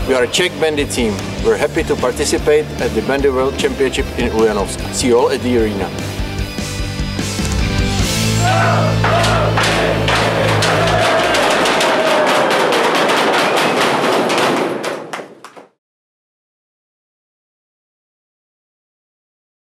We are a Czech bandy team. We're happy to participate at the Bandy World Championship in Ulyanovsk. See you all at the arena.